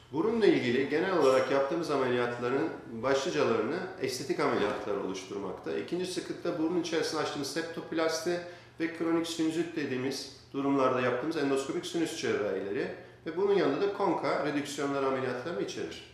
Burunla ilgili genel olarak yaptığımız ameliyatların başlıcalarını estetik ameliyatlar oluşturmakta. İkinci sıklıkta burnun içerisine açtığımız septoplasti ve kronik sinüzit dediğimiz durumlarda yaptığımız endoskopik sinüs cerrahileri ve bunun yanında da konka redüksiyonları ameliyatlarını içerir.